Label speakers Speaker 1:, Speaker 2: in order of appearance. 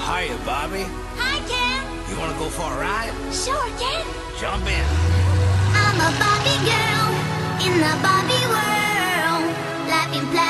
Speaker 1: Hiya, Bobby.
Speaker 2: Hi, Ken.
Speaker 1: You wanna go for a ride?
Speaker 2: Sure, Ken.
Speaker 1: Jump in.
Speaker 2: I'm a Bobby girl in the Bobby world. Life in